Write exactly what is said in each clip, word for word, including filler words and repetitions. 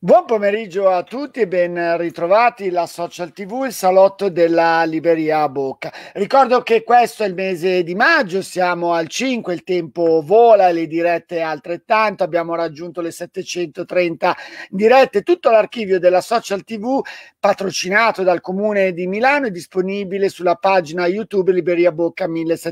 Buon pomeriggio a tutti e ben ritrovati la Social T V, il salotto della Libreria Bocca. Ricordo che questo è il mese di maggio, siamo al cinque, il tempo vola, le dirette altrettanto, abbiamo raggiunto le settecentotrenta dirette. Tutto l'archivio della Social T V, patrocinato dal Comune di Milano, è disponibile sulla pagina YouTube Libreria Bocca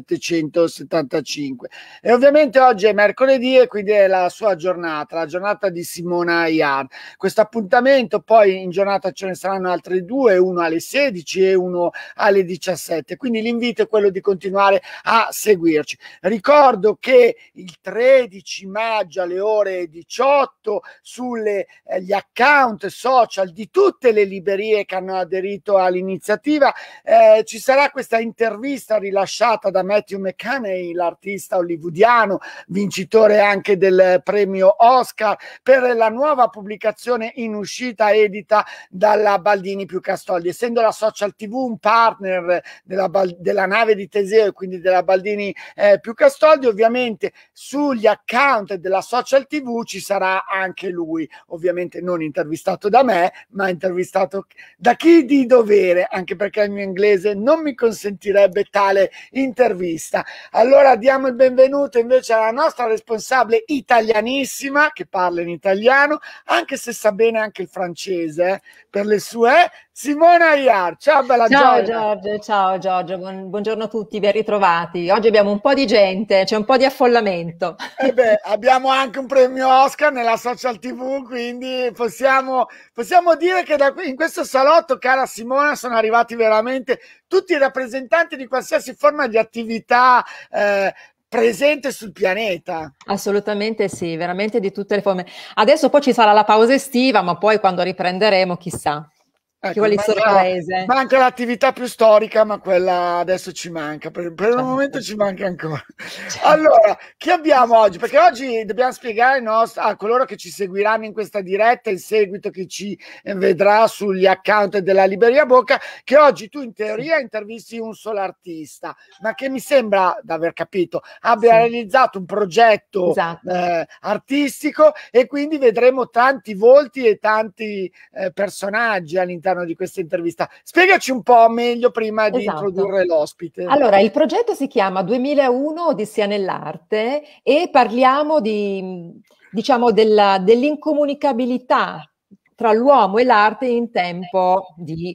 millesettecentosettantacinque. E ovviamente oggi è mercoledì e quindi è la sua giornata, la giornata di Simona Iar. Questo appuntamento, poi in giornata ce ne saranno altri due, uno alle sedici e uno alle diciassette, quindi l'invito è quello di continuare a seguirci. Ricordo che il tredici maggio alle ore diciotto sugli eh, account social di tutte le librerie che hanno aderito all'iniziativa eh, ci sarà questa intervista rilasciata da Matthew McConaughey, l'artista hollywoodiano, vincitore anche del premio Oscar, per la nuova pubblicazione in uscita edita dalla Baldini più Castoldi. Essendo la Social T V un partner della, della nave di Teseo e quindi della Baldini eh, più Castoldi, ovviamente sugli account della Social T V ci sarà anche lui, ovviamente non intervistato da me, ma intervistato da chi di dovere, anche perché il mio inglese non mi consentirebbe tale intervista. Allora diamo il benvenuto invece alla nostra responsabile italianissima, che parla in italiano, anche se sa bene anche il francese, eh, per le sue, Simona Iar. Ciao bella Ciao Giorgia. Giorgio, ciao Giorgio, Buon, buongiorno a tutti, ben ritrovati. Oggi abbiamo un po' di gente, c'è un po' di affollamento. E beh, abbiamo anche un premio Oscar nella Social T V, quindi possiamo, possiamo dire che da qui, in questo salotto, cara Simona, sono arrivati veramente tutti i rappresentanti di qualsiasi forma di attività eh, presente sul pianeta. Assolutamente sì, veramente di tutte le forme. Adesso poi ci sarà la pausa estiva, ma poi quando riprenderemo, chissà. Ci Ecco, vuole il manca, sorprese. manca l'attività più storica, ma quella adesso ci manca. Per, per il momento Certo, ci manca ancora. certo. Allora, chi abbiamo oggi? Perché oggi dobbiamo spiegare no, a coloro che ci seguiranno in questa diretta, in seguito chi ci vedrà sugli account della Libreria Bocca, che oggi tu in Sì, teoria intervisti un solo artista, ma che mi sembra, da aver capito, abbia sì, realizzato un progetto esatto. eh, artistico e quindi vedremo tanti volti e tanti eh, personaggi all'interno di questa intervista. Spiegaci un po' meglio prima di Esatto. introdurre l'ospite. Allora, il progetto si chiama duemilauno Odissea nell'arte e parliamo di, diciamo, della, dell'incomunicabilità tra l'uomo e l'arte in tempo di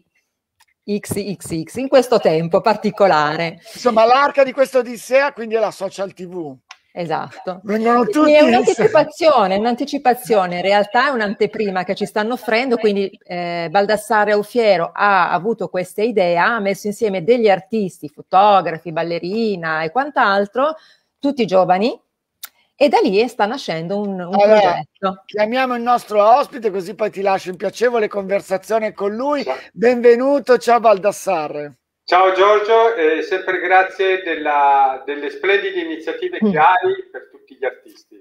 X X X, in questo tempo particolare. Insomma, l'arca di questa Odissea quindi è la Social T V. Esatto. Vengono È tutti insieme. un'anticipazione, un'anticipazione, in realtà è un'anteprima che ci stanno offrendo, quindi eh, Baldassare Aufiero ha avuto questa idea, ha messo insieme degli artisti, fotografi, ballerina e quant'altro, tutti giovani, e da lì sta nascendo un, un Allora, progetto. chiamiamo il nostro ospite così poi ti lascio in piacevole conversazione con lui. Benvenuto, ciao Baldassarre. Ciao Giorgio, e sempre grazie della, delle splendide iniziative che hai per tutti gli artisti.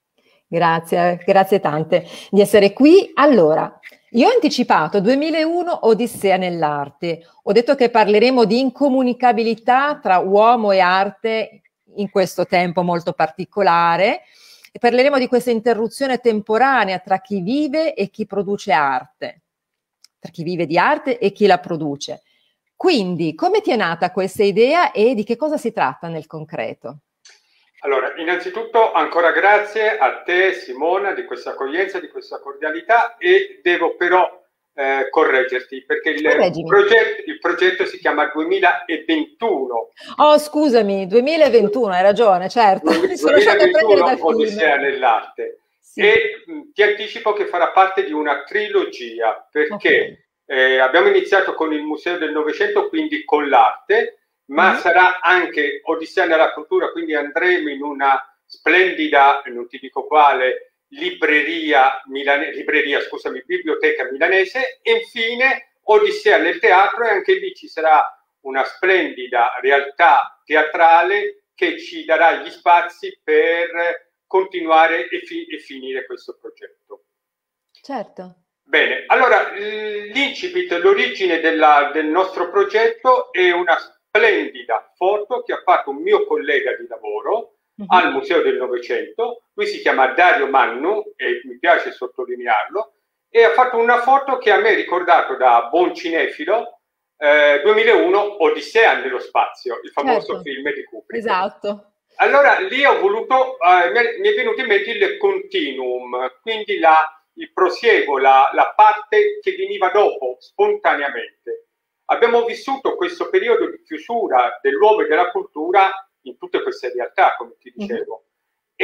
Grazie, grazie tante di essere qui. Allora, io ho anticipato duemilauno Odissea nell'arte, ho detto che parleremo di incomunicabilità tra uomo e arte in questo tempo molto particolare e parleremo di questa interruzione temporanea tra chi vive e chi produce arte, tra chi vive di arte e chi la produce. Quindi, come ti è nata questa idea e di che cosa si tratta nel concreto? Allora, innanzitutto ancora grazie a te Simona di questa accoglienza, di questa cordialità, e devo però eh, correggerti perché il progetto, il progetto si chiama duemilaventuno. Oh, scusami, duemilaventuno, hai ragione, certo. Mi sono lasciata prendere dal film. Odissea nell'arte. Sì. E mh, ti anticipo che farà parte di una trilogia perché okay. Eh, abbiamo iniziato con il Museo del Novecento, quindi con l'arte, ma mm-hmm. sarà anche Odissea nella cultura, quindi andremo in una splendida, non ti dico quale, libreria, milane- libreria scusami, biblioteca milanese, e infine Odissea nel teatro, e anche lì ci sarà una splendida realtà teatrale che ci darà gli spazi per continuare e, fi- e finire questo progetto. Certo. Bene, allora l'incipit, l'origine della, del nostro progetto è una splendida foto che ha fatto un mio collega di lavoro uh-huh. al Museo del Novecento. Lui si chiama Dario Mannu e mi piace sottolinearlo, e ha fatto una foto che a me ha ricordato, da buon cinefilo, eh, duemilauno Odissea nello spazio, il famoso certo. film di Kubrick. Esatto. Allora lì ho voluto, eh, mi è venuto in mente il continuum, quindi la, il prosieguo, la, la parte che veniva dopo, spontaneamente. Abbiamo vissuto questo periodo di chiusura dell'uomo e della cultura in tutte queste realtà, come ti dicevo. Mm-hmm.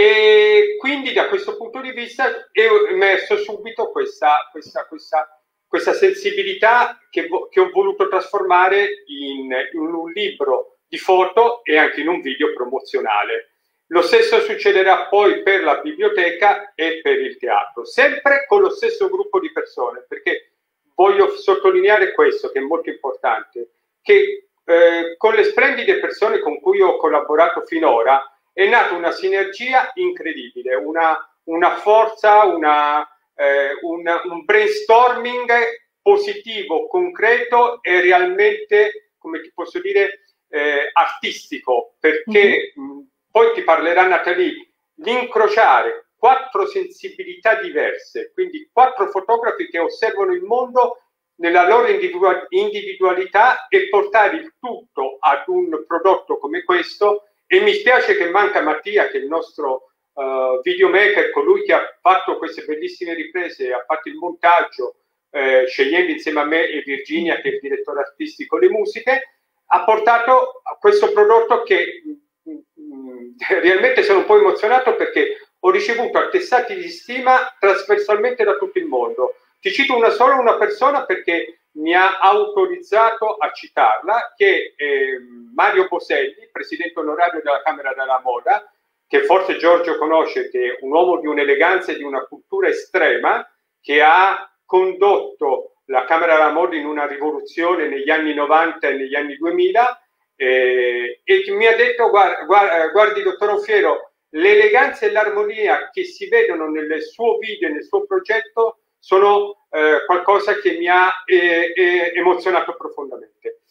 E quindi da questo punto di vista ho emerso subito questa, questa, questa, questa sensibilità che, che ho voluto trasformare in, in un libro di foto e anche in un video promozionale. Lo stesso succederà poi per la biblioteca e per il teatro, sempre con lo stesso gruppo di persone, perché voglio sottolineare questo, che è molto importante, che eh, con le splendide persone con cui ho collaborato finora è nata una sinergia incredibile, una, una forza, una, eh, una, un brainstorming positivo, concreto e realmente, come ti posso dire, eh, artistico, perché mm-hmm. mh, poi ti parlerà Nathalie, l'incrociare quattro sensibilità diverse, quindi quattro fotografi che osservano il mondo nella loro individualità e portare il tutto ad un prodotto come questo. E mi spiace che manca Mattia, che è il nostro uh, videomaker, colui che ha fatto queste bellissime riprese, ha fatto il montaggio, eh, scegliendo insieme a me e Virginia, che è il direttore artistico, le musiche, ha portato a questo prodotto che mh, mh, realmente sono un po' emozionato, perché ho ricevuto attestati di stima trasversalmente da tutto il mondo. Ti cito una sola, una persona, perché mi ha autorizzato a citarla, che è Mario Boselli, presidente onorario della Camera della Moda, che forse Giorgio conosce, che è un uomo di un'eleganza e di una cultura estrema, che ha condotto la Camera della Moda in una rivoluzione negli anni novanta e negli anni duemila, eh, e mi ha detto: guardi, guardi, guardi dottor Ofiero, l'eleganza e l'armonia che si vedono nel suo video e nel suo progetto sono eh, qualcosa che mi ha eh, eh, emozionato profondamente.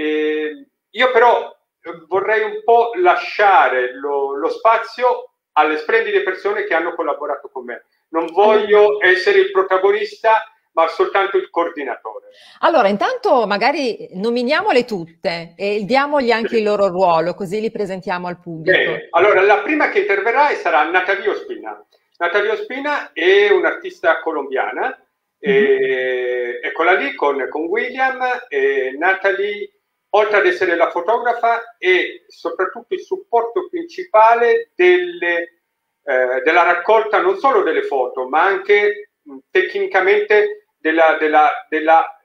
Eh, io però vorrei un po' lasciare lo, lo spazio alle splendide persone che hanno collaborato con me. Non voglio essere il protagonista, ma soltanto il coordinatore. Allora, intanto magari nominiamole tutte e diamogli anche il loro ruolo, così li presentiamo al pubblico. Bene. Allora, la prima che interverrà sarà Nathalie Ospina. Nathalie Ospina è un'artista colombiana, mm-hmm. e, eccola lì con, con William. E Nathalie, oltre ad essere la fotografa, è soprattutto il supporto principale delle, eh, della raccolta non solo delle foto, ma anche mh, tecnicamente della, della, della,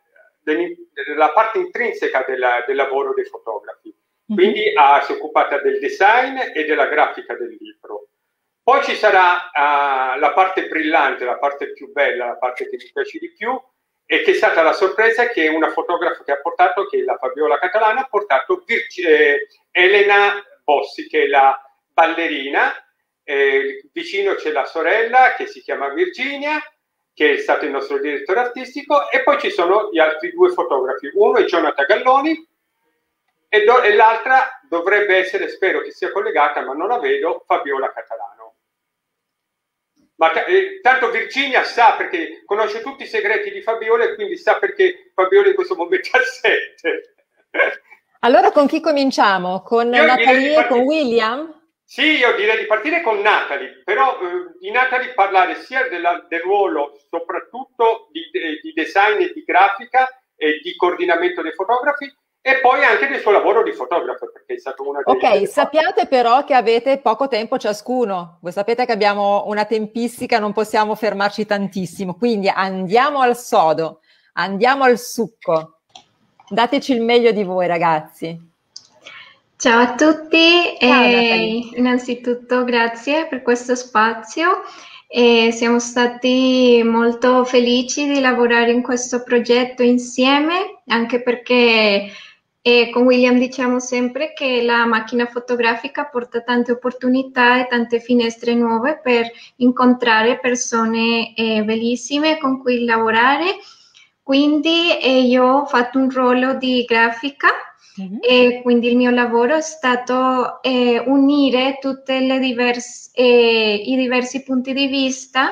della parte intrinseca della, del lavoro dei fotografi. Quindi mm-hmm. ah, si è occupata del design e della grafica del libro. Poi ci sarà uh, la parte brillante, la parte più bella, la parte che mi piace di più, e che è stata la sorpresa che una fotografa che ha portato, che è la Fabiola Catalana, ha portato Virgi- eh, Elena Bossi, che è la ballerina. Eh, vicino c'è la sorella, che si chiama Virginia, che è stato il nostro direttore artistico, e poi ci sono gli altri due fotografi. Uno è Jonathan Galloni, e, do- e l'altra dovrebbe essere, spero che sia collegata, ma non la vedo, Fabiola Catalano. Ma eh, tanto Virginia sa, perché conosce tutti i segreti di Fabiola, e quindi sa perché Fabiola in questo momento ha sette. Allora con chi cominciamo? Con io Nathalie e con William? Sì, io direi di partire con Nathalie, però eh, di Nathalie parlare sia della, del ruolo soprattutto di, di design e di grafica e di coordinamento dei fotografi, e poi anche del suo lavoro di fotografo, perché è stato una delle... Ok, sappiate però che avete poco tempo ciascuno. Voi sapete che abbiamo una tempistica, non possiamo fermarci tantissimo, quindi andiamo al sodo, andiamo al succo. Dateci il meglio di voi, ragazzi. Ciao a tutti, Ciao, e innanzitutto grazie per questo spazio. E siamo stati molto felici di lavorare in questo progetto insieme, anche perché E con William diciamo sempre che la macchina fotografica porta tante opportunità e tante finestre nuove per incontrare persone eh, bellissime con cui lavorare. Quindi eh, io ho fatto un ruolo di grafica, mm-hmm. e quindi il mio lavoro è stato eh, unire tutti eh, i diversi punti di vista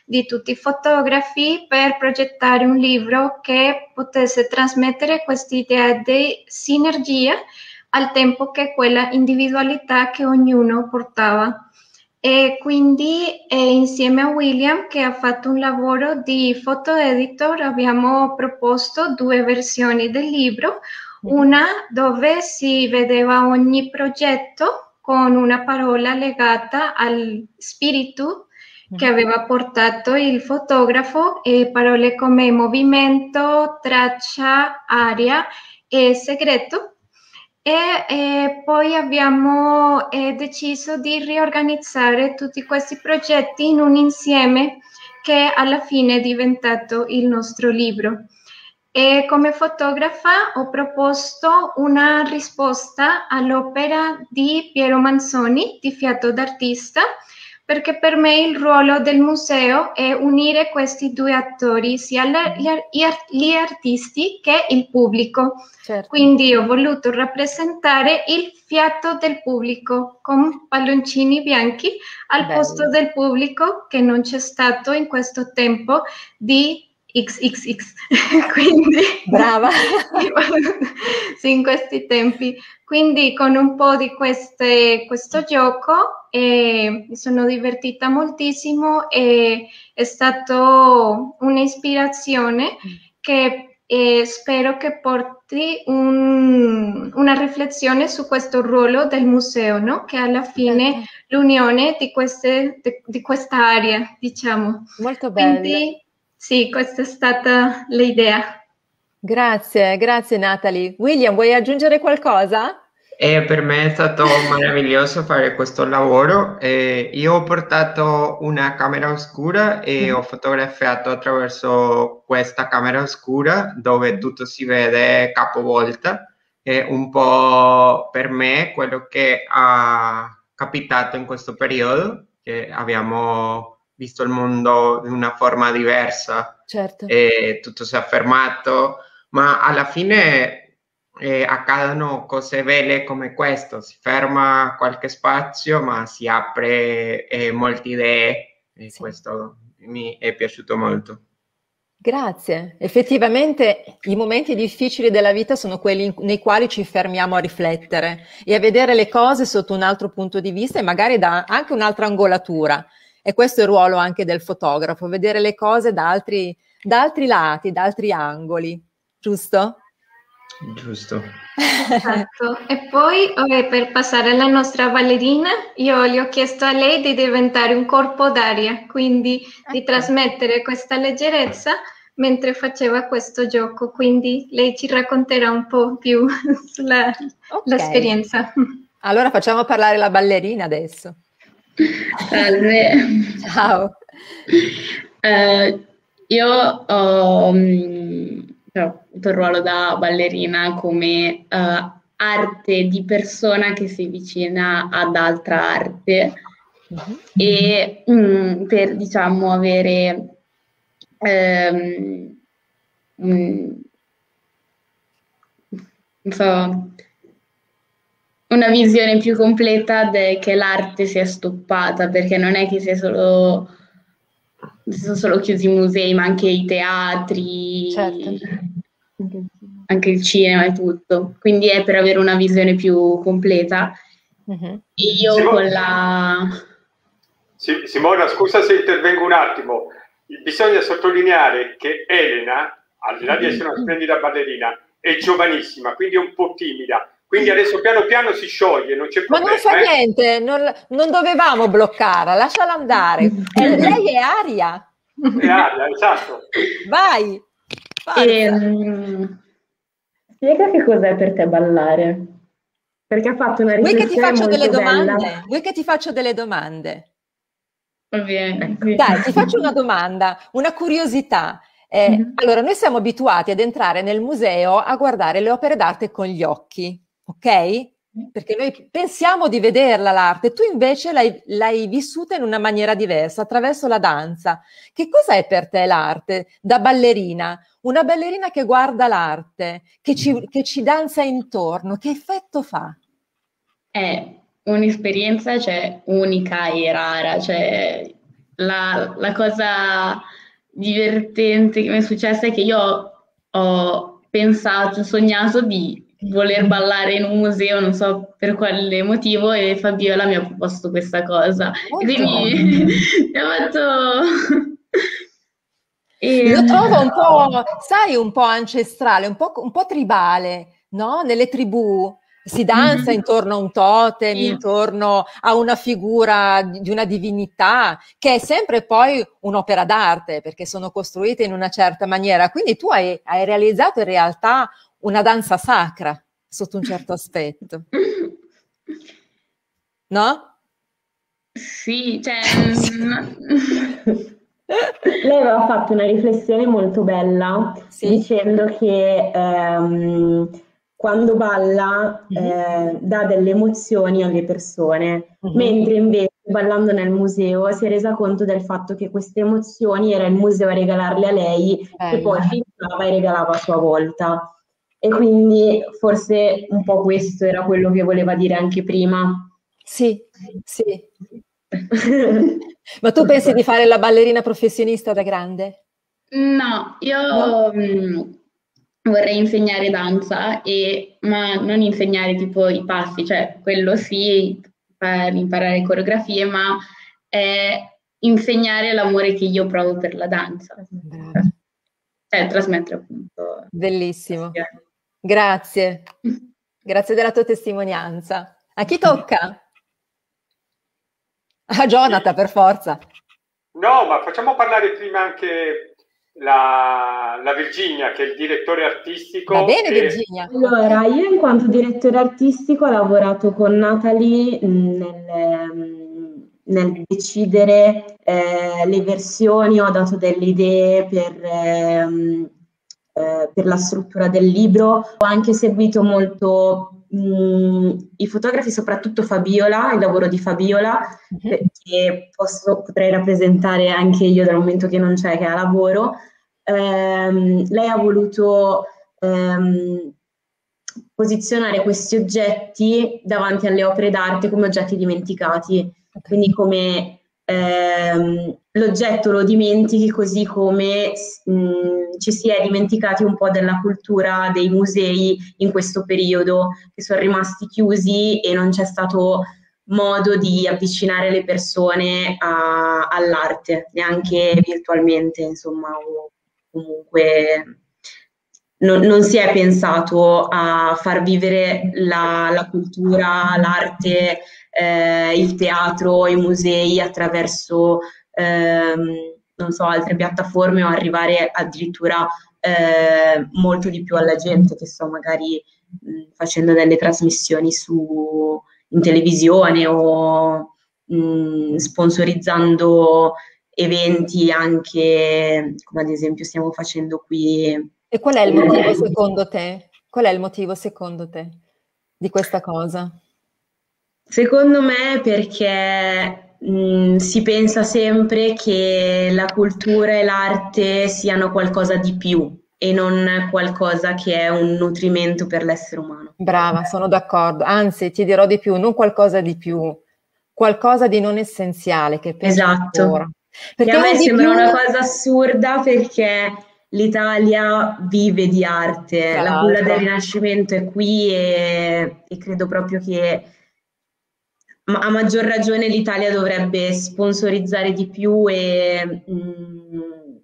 di tutti i fotografi per progettare un libro che potesse trasmettere quest'idea di sinergia al tempo che quella individualità che ognuno portava. E quindi eh, insieme a William, che ha fatto un lavoro di photo editor, abbiamo proposto due versioni del libro, una dove si vedeva ogni progetto con una parola legata al spirito che aveva portato il fotografo, e parole come movimento, traccia, aria e segreto. E eh, poi abbiamo eh, deciso di riorganizzare tutti questi progetti in un insieme che alla fine è diventato il nostro libro. E come fotografa ho proposto una risposta all'opera di Piero Manzoni, di Fiato d'Artista, perché per me il ruolo del museo è unire questi due attori, sia gli, gli artisti che il pubblico. Certo. Quindi ho voluto rappresentare il fiato del pubblico con palloncini bianchi al Bello. Posto del pubblico che non c'è stato in questo tempo di X X X. Quindi, brava! Sì, in questi tempi. Quindi con un po' di queste, questo gioco eh, mi sono divertita moltissimo e è stato un'ispirazione che eh, spero che porti un, una riflessione su questo ruolo del museo, no? Che alla fine certo. l'unione di, queste, di, di questa area, diciamo. Molto bello. Quindi sì, questa è stata l'idea. Grazie, grazie Natalie. William, vuoi aggiungere qualcosa? E per me è stato meraviglioso fare questo lavoro. E io ho portato una camera oscura e mm. ho fotografato attraverso questa camera oscura dove tutto si vede capovolta. È un po' per me quello che ha capitato in questo periodo, che abbiamo visto il mondo in una forma diversa. Certo. E tutto si è fermato, ma alla fine eh, accadono cose belle come questo, si ferma qualche spazio ma si apre eh, molte idee e sì. Questo mi è piaciuto molto. Grazie, effettivamente i momenti difficili della vita sono quelli nei quali ci fermiamo a riflettere e a vedere le cose sotto un altro punto di vista e magari da anche un'altra angolatura, e questo è il ruolo anche del fotografo, vedere le cose da altri, da altri lati, da altri angoli, giusto? Giusto. Esatto. E poi eh, per passare alla nostra ballerina, io gli ho chiesto a lei di diventare un corpo d'aria, quindi di trasmettere questa leggerezza mentre faceva questo gioco, quindi lei ci racconterà un po' più sull'esperienza. Okay. Allora facciamo parlare la ballerina adesso. Salve. Ciao. Uh, io ho... Um, ho avuto il ruolo da ballerina come uh, arte di persona che si avvicina ad altra arte uh-huh. e um, per diciamo avere um, um, non so, una visione più completa de- che l'arte sia stoppata, perché non è che sia solo sono solo chiusi i musei, ma anche i teatri, certo. anche il cinema e tutto. Quindi è per avere una visione più completa. Uh-huh. E io Simona, con la... Simona, scusa se intervengo un attimo. Bisogna sottolineare che Elena, al di là di essere una splendida ballerina, è giovanissima, quindi è un po' timida. Quindi adesso piano piano si scioglie, non c'è problema. Ma non fa eh? niente, non, non dovevamo bloccarla, lasciala andare. E lei è aria. È aria, esatto. Vai. E, um, spiega che cos'è per te ballare. Perché ha fatto una riflessione. Vuoi che ti faccio delle bella. domande? Vuoi che ti faccio delle domande? Va bene. Dai, ti faccio una domanda, una curiosità. Eh, mm-hmm. Allora, noi siamo abituati ad entrare nel museo a guardare le opere d'arte con gli occhi. Ok? Perché noi pensiamo di vederla l'arte, tu invece l'hai, l'hai vissuta in una maniera diversa, attraverso la danza. Che cos'è per te l'arte da ballerina? Una ballerina che guarda l'arte, che ci, che ci danza intorno, che effetto fa? È un'esperienza, cioè, unica e rara, cioè la, la cosa divertente che mi è successa è che io ho pensato, sognato di voler ballare in un museo, non so per quale motivo, e Fabiola mi ha proposto questa cosa. Molto. E quindi mi ha fatto... E, Lo trovo un po', sai, un po' ancestrale, un po', un po' tribale, no? Nelle tribù si danza Mhm. intorno a un totem, Sì. intorno a una figura di di una divinità, che è sempre poi un'opera d'arte, perché sono costruite in una certa maniera. Quindi tu hai, hai realizzato in realtà una danza sacra, sotto un certo aspetto, no? Sì, cioè... mm, Lei aveva fatto una riflessione molto bella Sì? dicendo che ehm, quando balla Mhm. eh, dà delle emozioni alle persone, Mhm. mentre invece ballando nel museo si è resa conto del fatto che queste emozioni era il museo a regalarle a lei, che poi Bello. filmava e regalava a sua volta. E quindi forse un po' questo era quello che voleva dire anche prima. Sì, sì. Ma tu pensi di fare la ballerina professionista da grande? No, io No? mm, vorrei insegnare danza, e, ma non insegnare tipo i passi, cioè quello sì, per imparare coreografie, ma è insegnare l'amore che io provo per la danza, Brava. cioè trasmettere appunto. Bellissimo. Grazie. Grazie della tua testimonianza. A chi tocca? A Jonathan, per forza. No, ma facciamo parlare prima anche la, la Virginia, che è il direttore artistico. Va bene, e... Virginia. Allora, io in quanto direttore artistico ho lavorato con Natalie mh, nel, mh, nel decidere eh, le versioni, ho dato delle idee per, ehm, eh, per la struttura del libro, ho anche seguito molto mh, i fotografi, soprattutto Fabiola, il lavoro di Fabiola, Mhm. perché posso- potrei rappresentare anche io dal momento che non c'è, che ha lavoro. Ehm, lei ha voluto ehm, posizionare questi oggetti davanti alle opere d'arte come oggetti dimenticati, Ok. quindi come ehm, l'oggetto lo dimentichi, così come mh, ci si è dimenticati un po' della cultura dei musei in questo periodo, che sono rimasti chiusi e non c'è stato modo di avvicinare le persone a- all'arte, neanche virtualmente, insomma, o comunque non, non si è pensato a far vivere la, la cultura, l'arte, eh, il teatro, i musei attraverso, ehm, non so, altre piattaforme, o arrivare addirittura eh, molto di più alla gente, che so, magari mh, facendo delle trasmissioni su, in televisione, o mh, sponsorizzando eventi anche, come ad esempio stiamo facendo qui. E qual è il motivo secondo te? Qual è il motivo secondo te di questa cosa? Secondo me perché mh, si pensa sempre che la cultura e l'arte siano qualcosa di più e non qualcosa che è un nutrimento per l'essere umano. Brava, sono d'accordo. Anzi, ti dirò di più, non qualcosa di più, qualcosa di non essenziale, che è peggio ancora. Esatto. Che Perché a me un di sembra più, una cosa assurda, perché l'Italia vive di arte, tra la culla del l'altro. Rinascimento è qui, e, e credo proprio che ma a maggior ragione l'Italia dovrebbe sponsorizzare di più e mh,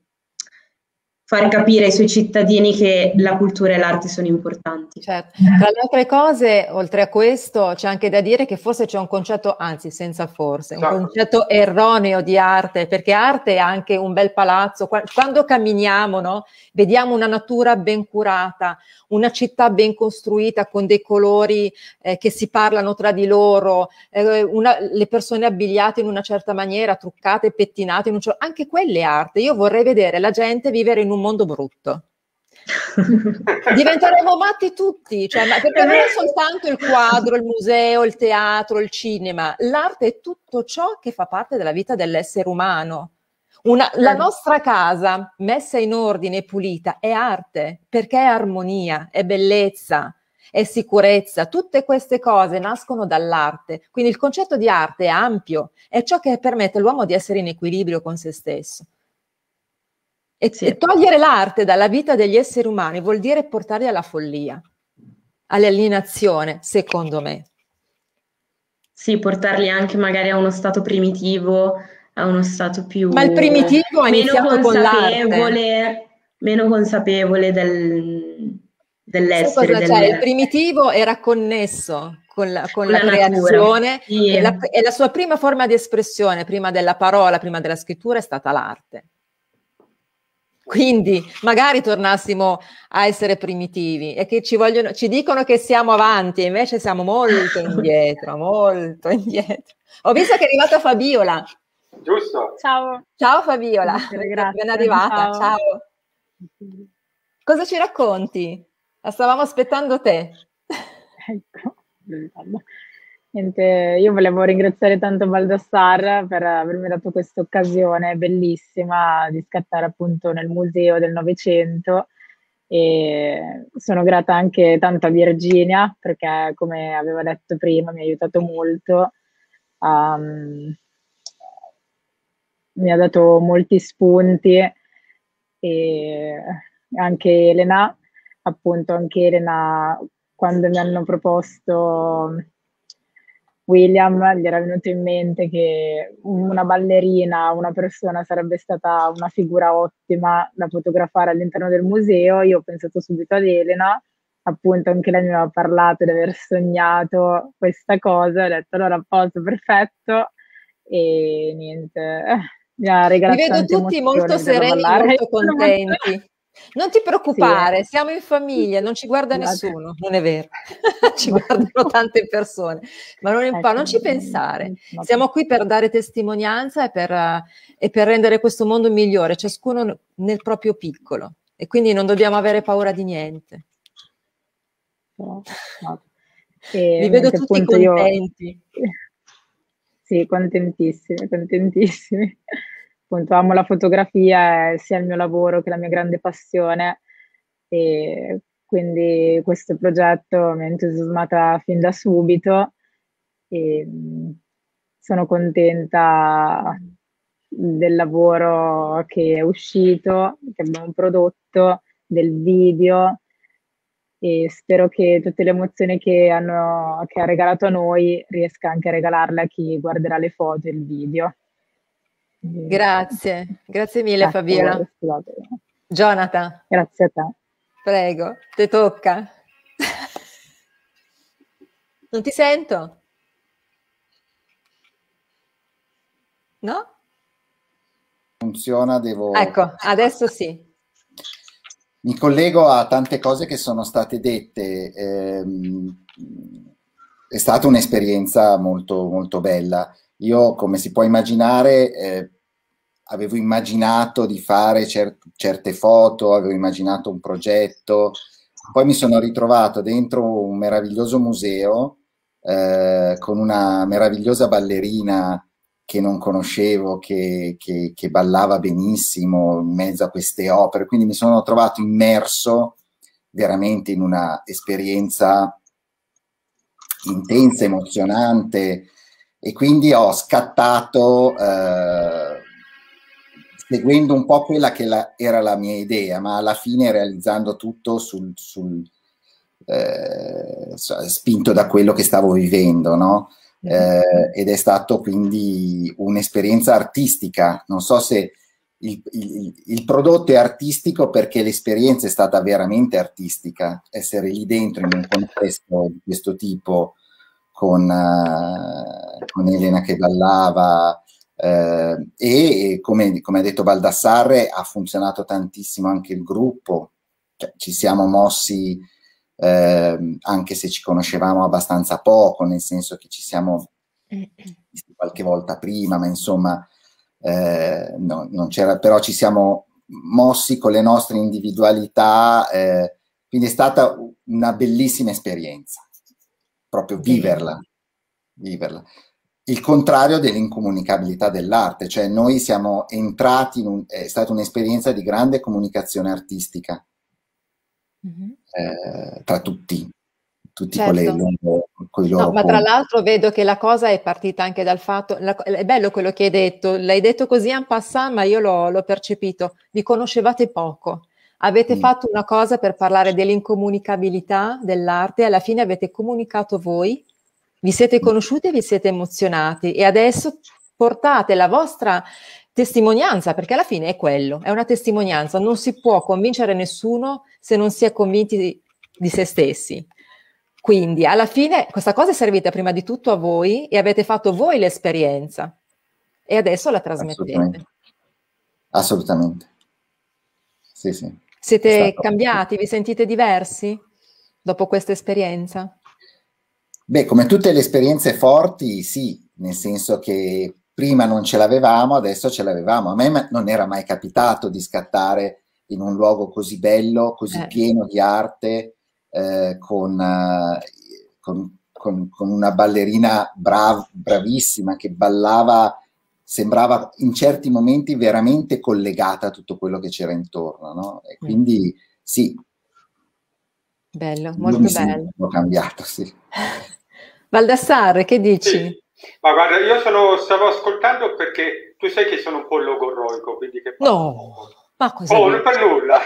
far capire ai suoi cittadini che la cultura e l'arte sono importanti. Certo. Tra le altre cose, oltre a questo, c'è anche da dire che forse c'è un concetto, anzi senza forse, un Esatto. concetto erroneo di arte, perché arte è anche un bel palazzo. Qua- Quando camminiamo, no, vediamo una natura ben curata, una città ben costruita con dei colori eh, che si parlano tra di loro, eh, una- le persone abbigliate in una certa maniera, truccate, pettinate, in un cer- anche quelle è arte. Io vorrei vedere la gente vivere in un mondo brutto. Diventeremo matti tutti, cioè, ma perché non è soltanto il quadro, il museo, il teatro, il cinema, l'arte è tutto ciò che fa parte della vita dell'essere umano. Una, la nostra casa messa in ordine e pulita è arte, perché è armonia, è bellezza, è sicurezza, tutte queste cose nascono dall'arte, quindi il concetto di arte è ampio, è ciò che permette all'uomo di essere in equilibrio con se stesso. E, Sì. e togliere l'arte dalla vita degli esseri umani vuol dire portarli alla follia, all'alienazione, secondo me. Sì, portarli anche magari a uno stato primitivo, a uno stato più Ma il primitivo ha meno iniziato con l'arte. consapevole, meno consapevole del, Sai dell'essere, cosa del, c'è? Il primitivo era connesso con la, con con la la natura. creazione Sì. e, la, e la sua prima forma di espressione, prima della parola, prima della scrittura, è stata l'arte. Quindi magari tornassimo a essere primitivi e che ci vogliono, ci dicono che siamo avanti e invece siamo molto indietro, molto indietro. Ho visto che è arrivata Fabiola. Giusto. Ciao. Ciao Fabiola, Grazie. ben arrivata. Ciao. Ciao. Cosa ci racconti? La stavamo aspettando te. Ecco. Niente, io volevo ringraziare tanto Baldassar per avermi dato questa occasione bellissima di scattare appunto nel museo del Novecento, e sono grata anche tanto a Virginia perché, come avevo detto prima, mi ha aiutato molto, um, mi ha dato molti spunti, e anche Elena, appunto anche Elena, quando mi hanno proposto William, gli era venuto in mente che una ballerina, una persona sarebbe stata una figura ottima da fotografare all'interno del museo. Io ho pensato subito ad Elena, appunto anche lei mi aveva parlato di aver sognato questa cosa, ho detto allora posto, perfetto, e niente, mi ha regalato Vi vedo tante tutti emozioni molto vederlo sereni, ballare. molto contenti. Non ti preoccupare, Sì. siamo in famiglia, non ci guarda Grazie. nessuno, non è vero, ci guardano tante persone, ma non, Ecco, non ci pensare, no. siamo qui per dare testimonianza e per, uh, e per rendere questo mondo migliore, ciascuno nel proprio piccolo, e quindi non dobbiamo avere paura di niente. No, no. E Vi vedo niente, tutti appunto, io- contenti. Sì, contentissimi, contentissimi. Appunto, amo la fotografia, è sia il mio lavoro che la mia grande passione, e quindi questo progetto mi ha entusiasmata fin da subito, e mh, sono contenta del lavoro che è uscito, che abbiamo prodotto, del video, e spero che tutte le emozioni che, hanno, che ha regalato a noi riesca anche a regalarle a chi guarderà le foto e il video. Grazie, grazie mille Ecco, Fabiola. scusate. Jonathan, Grazie a te. prego, te tocca. Non ti sento? No? Funziona, devo... Ecco, adesso sì. Mi collego a tante cose che sono state dette. Ehm, è stata un'esperienza molto, molto bella. Io, come si può immaginare, eh, avevo immaginato di fare cer- certe foto, avevo immaginato un progetto, poi mi sono ritrovato dentro un meraviglioso museo eh, con una meravigliosa ballerina che non conoscevo, che, che, che ballava benissimo in mezzo a queste opere, quindi mi sono trovato immerso veramente in una esperienza intensa, emozionante, e quindi ho scattato eh, seguendo un po' quella che la, era la mia idea, ma alla fine realizzando tutto sul, sul eh, spinto da quello che stavo vivendo, no? Eh, ed è stato quindi un'esperienza artistica. Non so se il, il, il prodotto è artistico perché l'esperienza è stata veramente artistica, essere lì dentro in un contesto di questo tipo con, uh, con Elena che ballava, uh, e come, come ha detto Baldassarre, ha funzionato tantissimo anche il gruppo, cioè, ci siamo mossi Eh, anche se ci conoscevamo abbastanza poco, nel senso che ci siamo visti qualche volta prima, ma insomma eh, no, non c'era, però ci siamo mossi con le nostre individualità, eh, quindi è stata una bellissima esperienza, proprio viverla, viverla. Il contrario dell'incomunicabilità dell'arte, cioè noi siamo entrati in un, è stata un'esperienza di grande comunicazione artistica. Mm-hmm. Eh, tra tutti, tutti certo. con, le loro, con i loro no, ma tra l'altro vedo che la cosa è partita anche dal fatto, la, è bello quello che hai detto, l'hai detto così en passant, ma io l'ho, l'ho percepito, vi conoscevate poco, avete mm. fatto una cosa per parlare dell'incomunicabilità dell'arte, alla fine avete comunicato voi, vi siete conosciuti e vi siete emozionati e adesso portate la vostra testimonianza, perché alla fine è quello, è una testimonianza, non si può convincere nessuno se non si è convinti di, di se stessi. Quindi alla fine questa cosa è servita prima di tutto a voi e avete fatto voi l'esperienza e adesso la trasmettete. Assolutamente. Assolutamente. Sì, sì. Siete cambiati? Vi sentite diversi dopo questa esperienza? Beh, come tutte le esperienze forti, sì, nel senso che prima non ce l'avevamo, adesso ce l'avevamo. A me non era mai capitato di scattare in un luogo così bello, così eh. pieno di arte, eh, con, uh, con, con, con una ballerina brav, bravissima che ballava, sembrava in certi momenti veramente collegata a tutto quello che c'era intorno, no? E quindi sì. Bello, molto bello. Ho cambiato, sì. Baldassarre, che dici? Sì. Ma guarda, io sono, stavo ascoltando perché tu sai che sono un po' logorroico, quindi che no, ma cosa? Oh, non per nulla.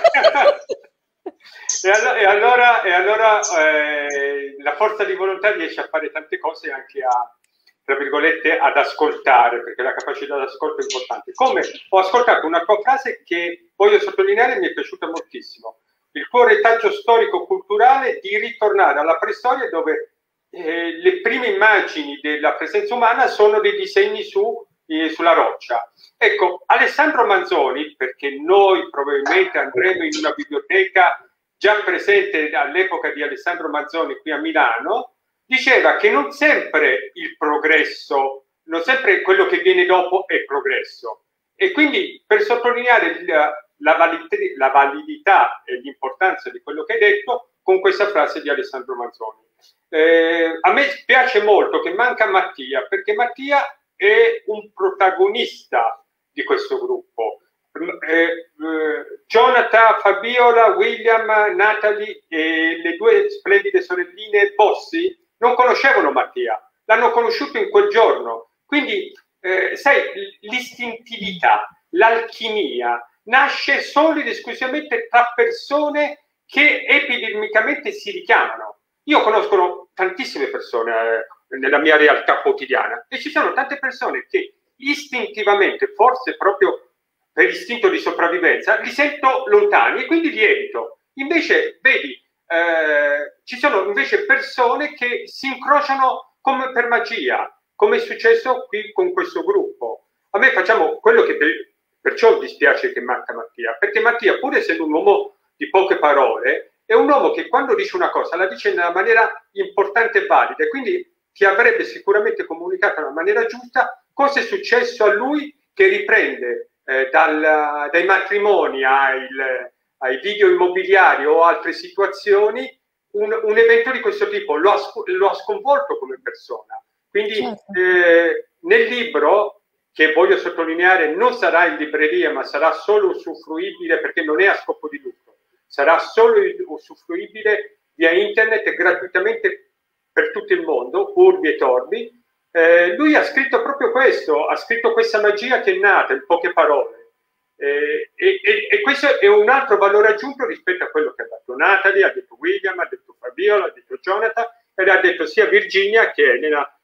e, allo- e allora, e allora eh, la forza di volontà riesce a fare tante cose anche a, tra virgolette, ad ascoltare, perché la capacità d'ascolto è importante. Come ho ascoltato una tua frase che voglio sottolineare e mi è piaciuta moltissimo. Il tuo retaggio storico-culturale di ritornare alla preistoria dove Eh, le prime immagini della presenza umana sono dei disegni su, eh, sulla roccia. Ecco, Alessandro Manzoni, perché noi probabilmente andremo in una biblioteca già presente all'epoca di Alessandro Manzoni qui a Milano, diceva che non sempre il progresso, non sempre quello che viene dopo è progresso. E quindi per sottolineare la, la, valid- la validità e l'importanza di quello che hai detto, con questa frase di Alessandro Manzoni. Eh, a me piace molto che manca Mattia, perché Mattia è un protagonista di questo gruppo. Eh, eh, Jonathan, Fabiola, William, Natalie e le due splendide sorelline Bossi non conoscevano Mattia, l'hanno conosciuto in quel giorno. Quindi, eh, sai, l'istintività, l'alchimia nasce solo ed esclusivamente tra persone che epidermicamente si richiamano. Io conosco tantissime persone eh, nella mia realtà quotidiana e ci sono tante persone che istintivamente, forse proprio per istinto di sopravvivenza, li sento lontani e quindi li evito. Invece, vedi, eh, ci sono invece persone che si incrociano come per magia, come è successo qui con questo gruppo. A me facciamo quello che per, perciò dispiace che manca Mattia, perché Mattia, pur essendo un uomo di poche parole, è un uomo che quando dice una cosa la dice in una maniera importante e valida, e quindi ti avrebbe sicuramente comunicato in una maniera giusta cosa è successo a lui, che riprende eh, dal, dai matrimoni ai, ai video immobiliari o altre situazioni un, un evento di questo tipo, lo ha, lo ha sconvolto come persona. Quindi certo. eh, nel libro, che voglio sottolineare non sarà in libreria ma sarà solo usufruibile perché non è a scopo di lucro, sarà solo usufruibile via internet e gratuitamente per tutto il mondo, urbi e torbi. Eh, lui ha scritto proprio questo, ha scritto questa magia che è nata in poche parole. Eh, e, e, e questo è un altro valore aggiunto rispetto a quello che ha detto Natalie, ha detto William, ha detto Fabiola, ha detto Jonathan, e ha detto sia Virginia che Elena,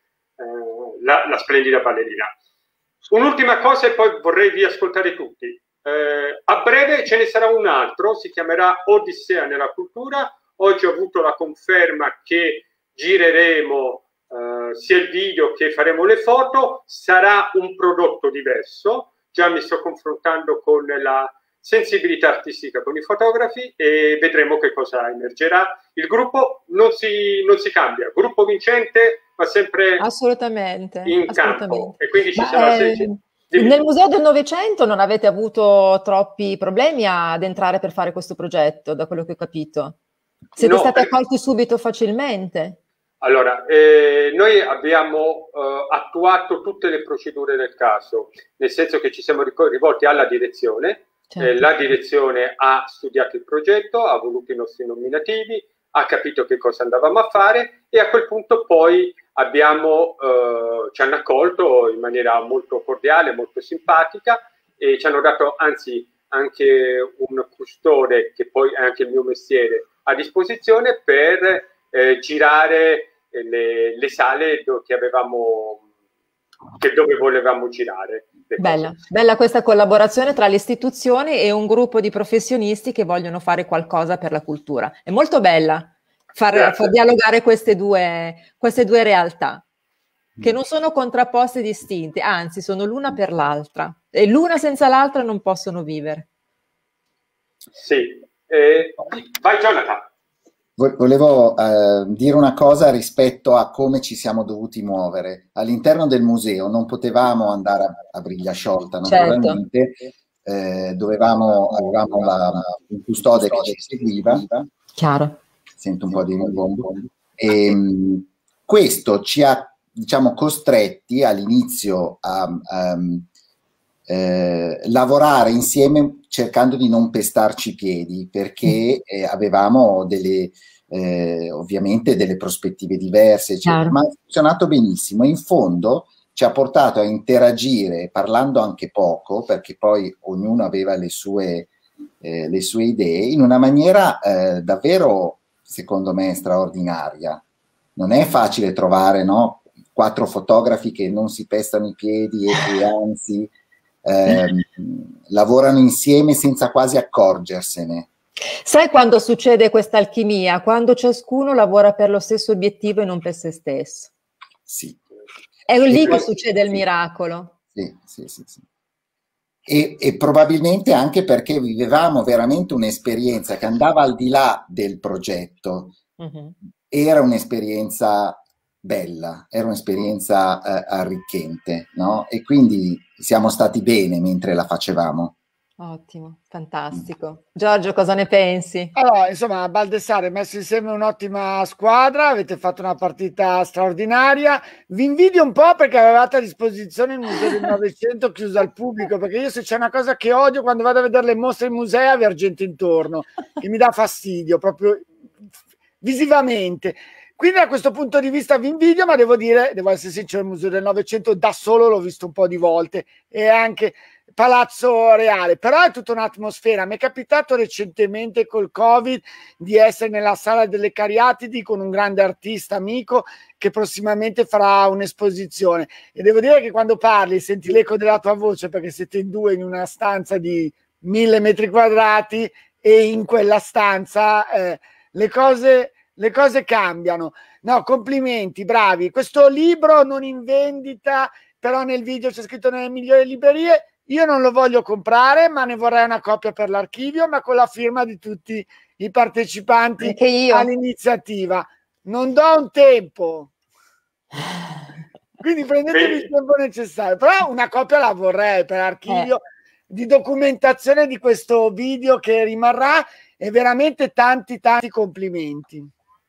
eh, la, la splendida ballerina. Un'ultima cosa e poi vorrei riascoltare tutti. Eh, a breve ce ne sarà un altro, si chiamerà Odissea nella cultura. Oggi ho avuto la conferma che gireremo eh, sia il video che faremo le foto. Sarà un prodotto diverso, già mi sto confrontando con la sensibilità artistica con i fotografi e vedremo che cosa emergerà. Il gruppo non si, non si cambia, gruppo vincente ma sempre assolutamente in assolutamente. campo, e quindi ci ma sarà eh... se... Nel Museo del Novecento non avete avuto troppi problemi ad entrare per fare questo progetto, da quello che ho capito? Siete no, stati per... accolti subito facilmente? Allora, eh, noi abbiamo eh, attuato tutte le procedure del caso, nel senso che ci siamo rivolti alla direzione, certo. eh, la direzione ha studiato il progetto, ha voluto i nostri nominativi, ha capito che cosa andavamo a fare e a quel punto poi abbiamo, eh, ci hanno accolto in maniera molto cordiale, molto simpatica e ci hanno dato anzi anche un custode, che poi è anche il mio mestiere, a disposizione per eh, girare le, le sale do, che avevamo, che dove volevamo girare. Bella, bella questa collaborazione tra le istituzioni e un gruppo di professionisti che vogliono fare qualcosa per la cultura. È molto bella far, far dialogare queste due, queste due realtà, che non sono contrapposte e distinte, anzi sono l'una per l'altra, e l'una senza l'altra non possono vivere. Sì, eh, vai Jonathan. Volevo eh, dire una cosa rispetto a come ci siamo dovuti muovere. All'interno del museo non potevamo andare a, a briglia sciolta, naturalmente, certo. eh, dovevamo, avevamo la, un custode che ci seguiva. Chiaro. Sento un po' di rimbombo. E, mh, questo ci ha, diciamo, costretti all'inizio a, a eh, lavorare insieme cercando di non pestarci i piedi, perché eh, avevamo delle, eh, ovviamente delle prospettive diverse, eccetera, ma ha funzionato benissimo. In fondo ci ha portato a interagire parlando anche poco, perché poi ognuno aveva le sue, eh, le sue idee, in una maniera eh, davvero, secondo me, straordinaria. Non è facile trovare, no, quattro fotografi che non si pestano i piedi e che anzi Eh, lavorano insieme senza quasi accorgersene. Sai quando succede questa alchimia? Quando ciascuno lavora per lo stesso obiettivo e non per se stesso. Sì. È lì e che poi, succede il sì, miracolo. Sì, sì, sì, sì. E, e probabilmente anche perché vivevamo veramente un'esperienza che andava al di là del progetto. Uh-huh. Era un'esperienza bella, era un'esperienza eh, arricchente, no? E quindi siamo stati bene mentre la facevamo. Ottimo, fantastico. Giorgio, cosa ne pensi? Allora, insomma, Baldessare ha messo insieme un'ottima squadra, avete fatto una partita straordinaria. Vi invidio un po' perché avevate a disposizione il Museo del Novecento chiuso al pubblico, perché io se c'è una cosa che odio quando vado a vedere le mostre in musei è avere gente intorno, che mi dà fastidio, proprio visivamente. Quindi da questo punto di vista vi invidio, ma devo dire, devo essere sincero, il Museo del Novecento da solo l'ho visto un po' di volte e anche Palazzo Reale, però è tutta un'atmosfera. Mi è capitato recentemente col Covid di essere nella Sala delle Cariatidi con un grande artista amico che prossimamente farà un'esposizione e devo dire che quando parli senti l'eco della tua voce perché siete in due in una stanza di mille metri quadrati e in quella stanza eh, le cose... le cose cambiano. No, complimenti, bravi. Questo libro non in vendita, però nel video c'è scritto nelle migliori librerie. Io non lo voglio comprare, ma ne vorrei una copia per l'archivio, ma con la firma di tutti i partecipanti all'iniziativa. Non do un tempo. Quindi prendetevi il tempo necessario. Però una copia la vorrei per archivio eh. di documentazione di questo video che rimarrà e veramente tanti tanti complimenti.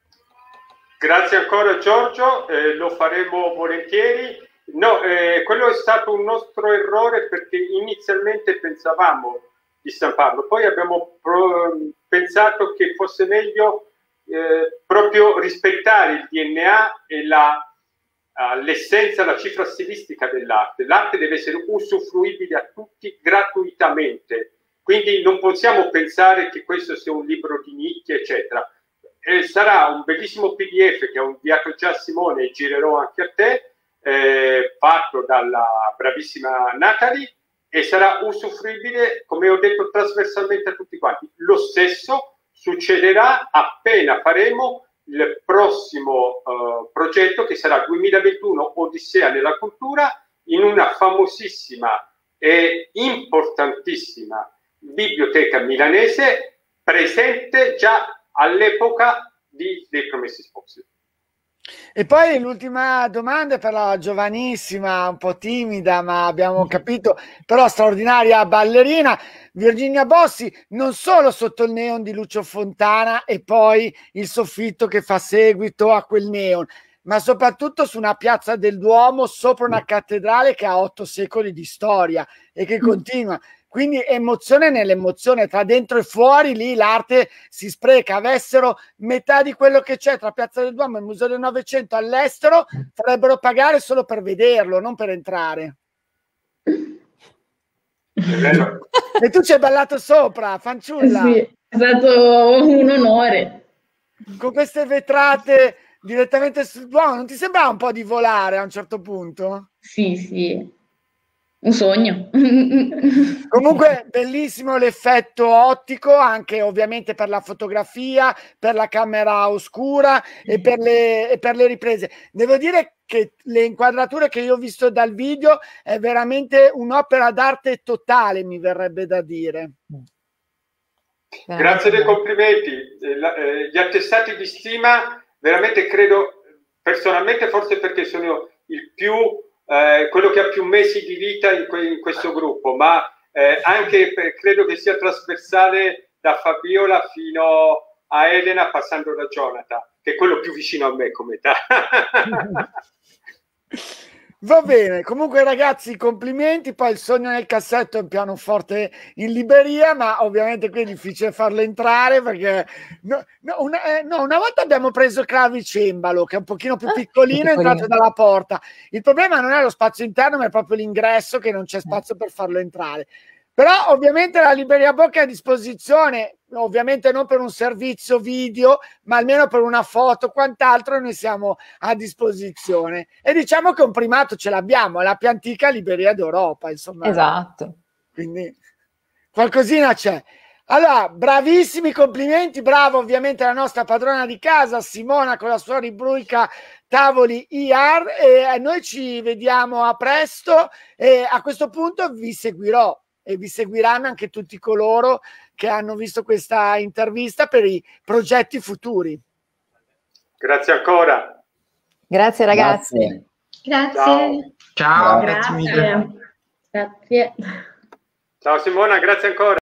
Grazie ancora Giorgio, eh, lo faremo volentieri. No, eh, quello è stato un nostro errore perché inizialmente pensavamo di stamparlo, poi abbiamo pro- pensato che fosse meglio eh, proprio rispettare il D N A e la, uh, l'essenza, la cifra stilistica dell'arte. L'arte deve essere usufruibile a tutti gratuitamente, quindi non possiamo pensare che questo sia un libro di nicchia, eccetera. Eh, sarà un bellissimo P D F che ho inviato già a Simone e girerò anche a te, eh, fatto dalla bravissima Natalie, e sarà usufruibile, come ho detto, trasversalmente a tutti quanti. Lo stesso succederà appena faremo il prossimo uh, progetto che sarà duemilaventuno Odissea nella cultura in una famosissima e importantissima biblioteca milanese presente già all'epoca di, dei Promessi Sposi. E poi l'ultima domanda per la giovanissima, un po' timida, ma abbiamo capito, però straordinaria ballerina, Virginia Bossi, non solo sotto il neon di Lucio Fontana e poi il soffitto che fa seguito a quel neon, ma soprattutto su una piazza del Duomo, sopra una cattedrale che ha otto secoli di storia e che continua. quindi emozione nell'emozione, tra dentro e fuori, lì l'arte si spreca. Avessero metà di quello che c'è tra Piazza del Duomo e il Museo del Novecento all'estero, farebbero pagare solo per vederlo, non per entrare. E tu ci hai ballato sopra, fanciulla. Sì, è stato un onore. Con queste vetrate direttamente sul Duomo, non ti sembrava un po' di volare a un certo punto? Sì, sì, un sogno. Comunque bellissimo l'effetto ottico, anche ovviamente per la fotografia, per la camera oscura e per le, e per le riprese. Devo dire che le inquadrature che io ho visto dal video è veramente un'opera d'arte totale, mi verrebbe da dire. Grazie dei complimenti. Eh, gli attestati di stima, veramente credo, personalmente forse perché sono il più, eh, quello che ha più mesi di vita in, que in questo gruppo, ma eh, anche per, credo che sia trasversale da Fabiola fino a Elena, passando da Jonathan, che è quello più vicino a me come età. Va bene, comunque ragazzi, complimenti. Poi il sogno nel cassetto è un pianoforte in libreria, ma ovviamente qui è difficile farlo entrare perché no, no, una, eh, no, una volta abbiamo preso Clavicembalo, che è un pochino più piccolino, è entrato dalla porta. Il problema non è lo spazio interno, ma è proprio l'ingresso, che non c'è spazio per farlo entrare. Però ovviamente la libreria Bocca è a disposizione, ovviamente non per un servizio video, ma almeno per una foto, quant'altro noi siamo a disposizione. E diciamo che un primato ce l'abbiamo, è la più antica libreria d'Europa, insomma. Esatto. Quindi qualcosina c'è. Allora, bravissimi, complimenti, bravo ovviamente la nostra padrona di casa, Simona, con la sua rubrica Tavoli I R, e noi ci vediamo a presto e a questo punto vi seguirò. E vi seguiranno anche tutti coloro che hanno visto questa intervista per i progetti futuri. Grazie ancora. Grazie ragazzi. Grazie. Ciao, Ciao, grazie. grazie. Grazie. Ciao Simona, grazie ancora.